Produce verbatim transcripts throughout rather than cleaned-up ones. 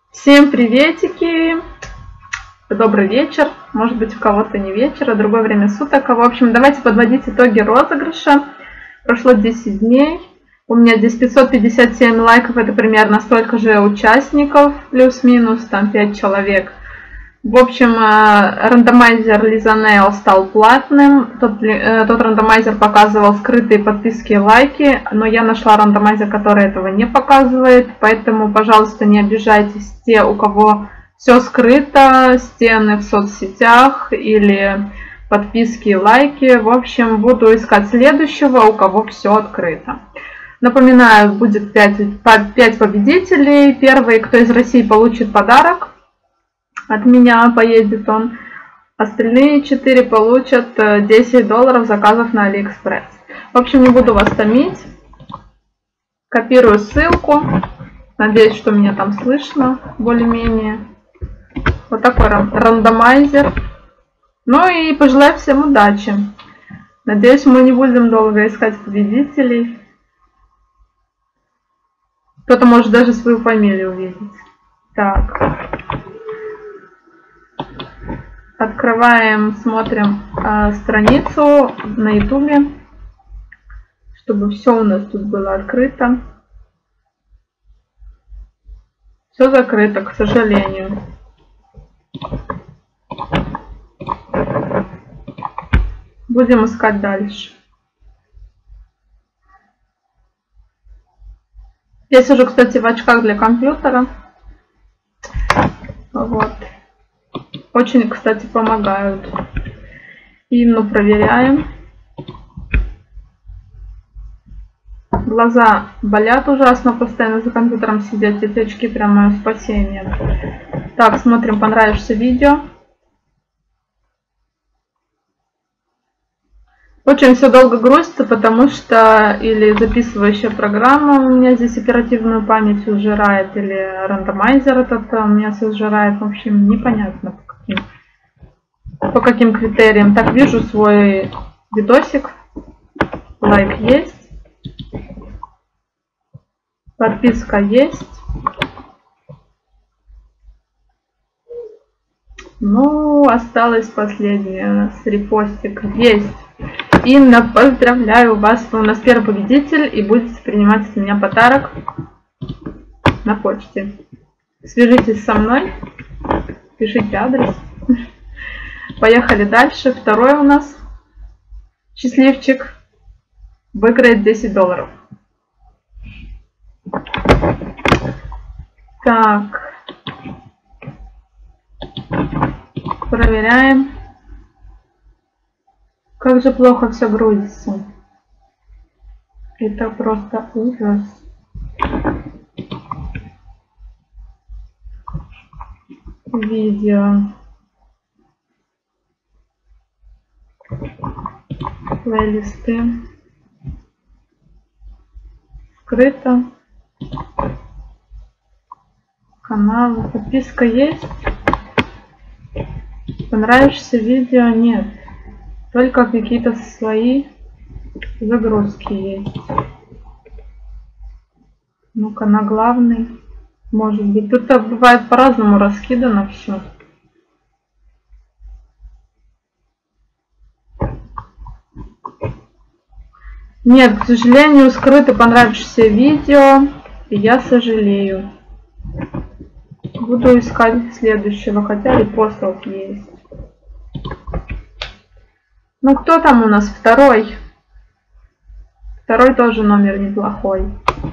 Всем приветики! Добрый вечер. Может быть, у кого-то не вечер, а другое время суток. В общем, давайте подводить итоги розыгрыша. Прошло десять дней. У меня здесь пятьсот пятьдесят семь лайков. Это примерно столько же участников. Плюс-минус, там пять человек. В общем, рандомайзер Lizaneo стал платным. Тот, тот рандомайзер показывал скрытые подписки и лайки, но я нашла рандомайзер, который этого не показывает. Поэтому, пожалуйста, не обижайтесь те, у кого все скрыто, стены в соцсетях или подписки и лайки. В общем, буду искать следующего, у кого все открыто. Напоминаю, будет пять, пять победителей. Первый, кто из России, получит подарок. От меня поедет он. Остальные четыре получат десять долларов заказов на Алиэкспресс. В общем, не буду вас томить. Копирую ссылку. Надеюсь, что меня там слышно более-менее. Вот такой рандомайзер. Ну и пожелаю всем удачи. Надеюсь, мы не будем долго искать победителей. Кто-то может даже свою фамилию увидеть. Так. Открываем, смотрим э, страницу на ютубе, чтобы все у нас тут было открыто. Все закрыто, к сожалению. Будем искать дальше. Я сижу, кстати, в очках для компьютера. Вот. Очень, кстати, помогают. Инну проверяем. Глаза болят ужасно, постоянно за компьютером сидят. Эти очки прям мое спасение. Так, смотрим, понравишься видео. Очень все долго грузится, потому что или записывающая программа у меня здесь оперативную память сжирает, или рандомайзер этот у меня все сжирает. В общем, непонятно по каким, по каким критериям. Так, вижу свой видосик. Лайк есть. Подписка есть. Ну, осталось последнее. С репостик есть. Инна, поздравляю вас, вы у нас первый победитель и будете принимать от меня подарок на почте. Свяжитесь со мной, пишите адрес. Поехали дальше. Второй у нас счастливчик выиграет десять долларов. Так. Проверяем. Как же плохо все грузится. Это просто ужас. Видео. Плейлисты. Скрыто. Каналы. Подписка есть. Понравишься видео? Нет. Только какие-то свои загрузки есть. Ну-ка, на главный. Может быть. Тут бывает по-разному раскидано все. Нет, к сожалению, скрыто понравившееся видео. И я сожалею. Буду искать следующего, хотя репостов есть. Ну, кто там у нас второй? Второй тоже номер неплохой.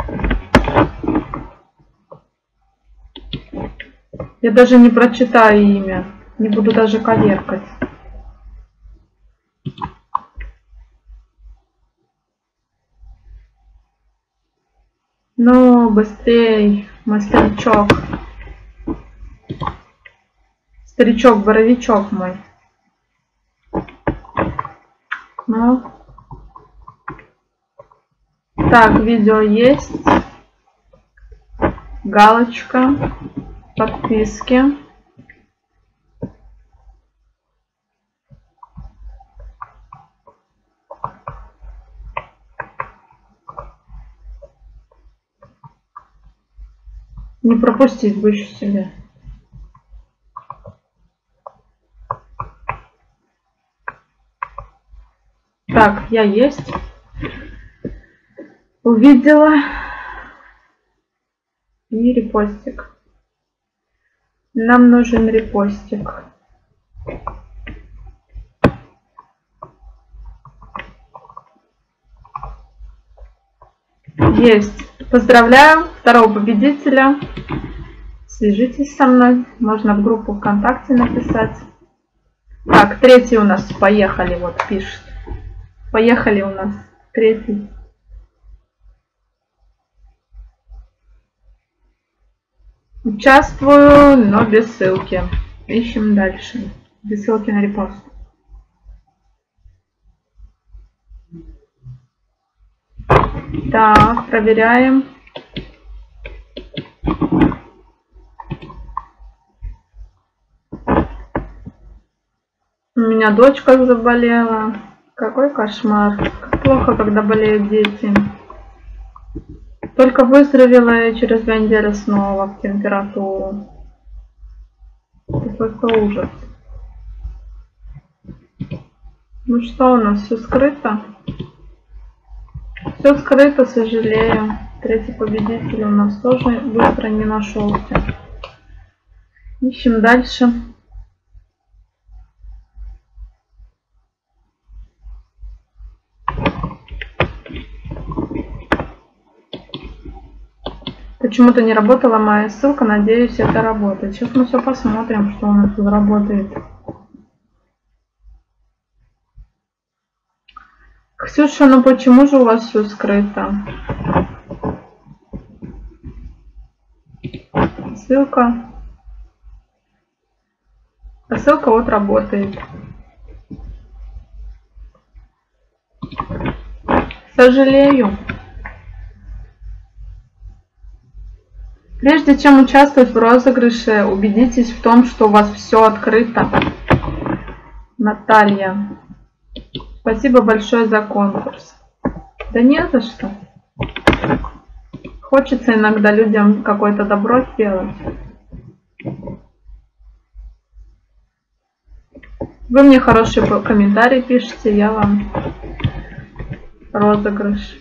Я даже не прочитаю имя. Не буду даже коверкать. Ну, быстрей, мой старичок. Старичок-боровичок мой. Ну. Так, видео есть. Галочка. Подписки. Не пропустить бы еще себе. Так, я есть. Увидела. И репостик. Нам нужен репостик. Есть. Поздравляю второго победителя. Свяжитесь со мной. Можно в группу ВКонтакте написать. Так, третий у нас. Поехали. Вот пишет. Поехали у нас. Третий. Участвую, но без ссылки. Ищем дальше. Без ссылки на репост. Так, проверяем. У меня дочка заболела. Какой кошмар. Как плохо, когда болеют дети. Только выздоровела и через две недели снова в температуру. Это просто ужас. Ну что у нас? Все скрыто? Все скрыто, сожалею. Третий победитель у нас тоже быстро не нашелся. Ищем дальше. Почему-то не работала моя ссылка, надеюсь, это работает. Сейчас мы все посмотрим, что у нас тут работает. Ксюша, ну почему же у вас все скрыто? Ссылка. А ссылка вот работает. Сожалею. Прежде чем участвовать в розыгрыше, убедитесь в том, что у вас все открыто. Наталья. Спасибо большое за конкурс. Да не за что. Хочется иногда людям какое-то добро сделать. Вы мне хорошие комментарии пишите, я вам розыгрыш.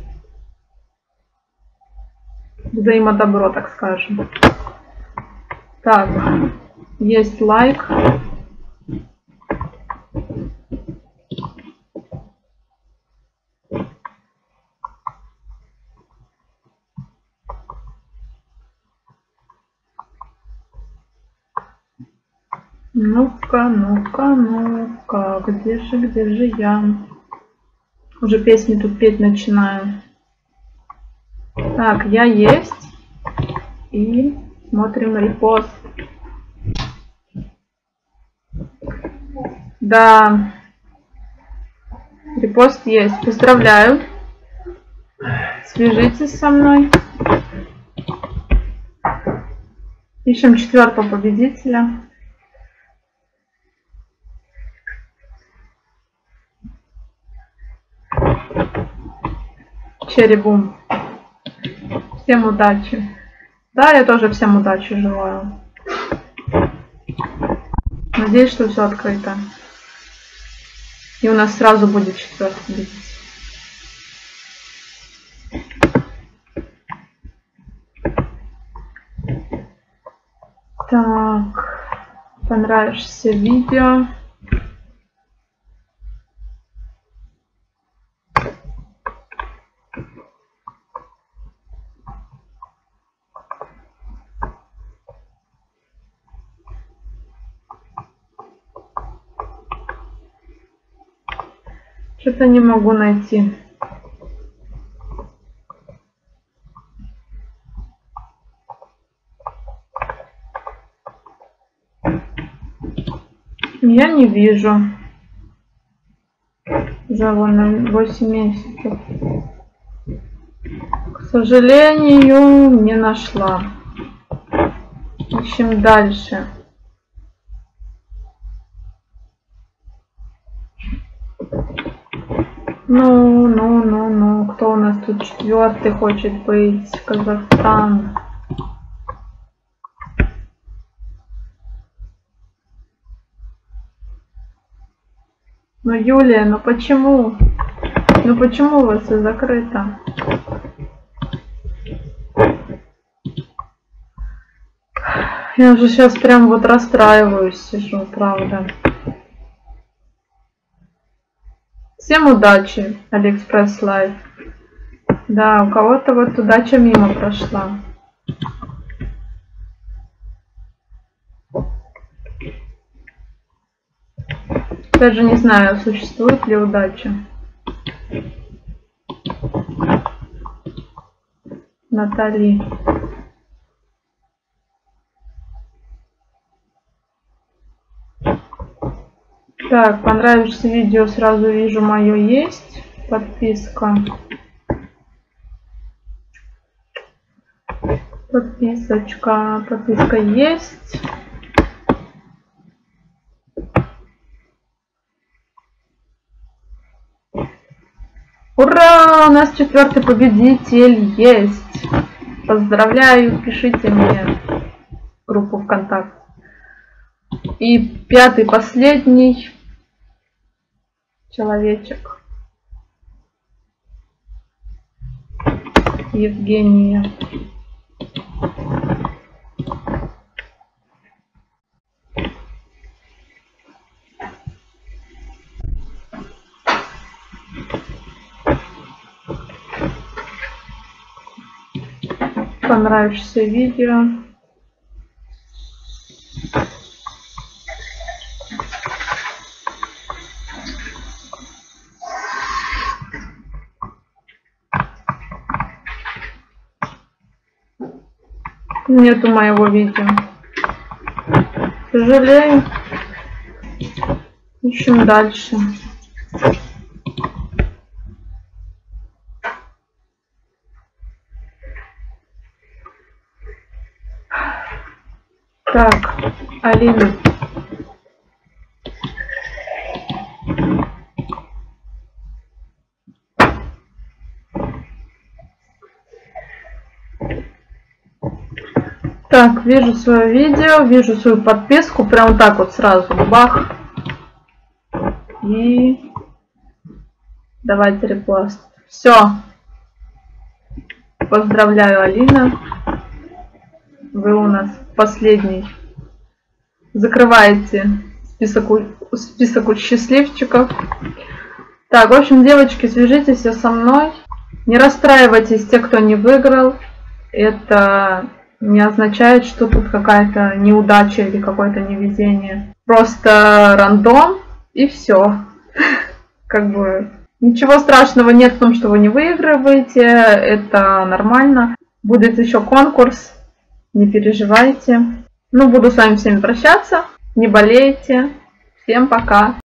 Взаимодобро, так скажем. Так, есть лайк. Ну-ка, ну-ка, ну-ка, где же, где же я? Уже песни тут петь начинаю. Так, я есть. И смотрим репост. Да. Репост есть. Поздравляю. Свяжитесь со мной. Ищем четвертого победителя. Черри-бум. Всем удачи. Да, я тоже всем удачи желаю. Надеюсь, что все открыто. И у нас сразу будет четвертый победитель. Так. Понравишься видео. Что-то не могу найти. Я не вижу. Уже вон восемь месяцев. К сожалению, не нашла. Ищем дальше. Ну, ну, ну, ну. Кто у нас тут четвертый хочет быть? Казахстан. Ну, Юлия, ну почему? Ну почему у вас все закрыто? Я уже сейчас прям вот расстраиваюсь, сижу, правда. Всем удачи, Алиэкспресс Лайв. Да, у кого-то вот удача мимо прошла. Даже не знаю, существует ли удача. Натали. Так, понравишься видео, сразу вижу, мое есть. Подписка. Подписочка. Подписка есть. Ура! У нас четвертый победитель есть. Поздравляю, пишите мне в группу ВКонтакте. И пятый, последний человечек. Евгения. Понравишься видео. Нету моего видео. К сожалению. Ищем дальше. Так, Алина. Так, вижу свое видео, вижу свою подписку, прям так вот сразу, бах. И давайте репост. Все. Поздравляю, Алина. Вы у нас последний. Закрываете список, список счастливчиков. Так, в общем, девочки, свяжитесь со мной. Не расстраивайтесь, те, кто не выиграл. Это не означает, что тут какая-то неудача или какое-то невезение. Просто рандом и все. Как бы ничего страшного нет в том, что вы не выигрываете. Это нормально. Будет еще конкурс. Не переживайте. Ну, буду с вами всеми прощаться. Не болейте. Всем пока.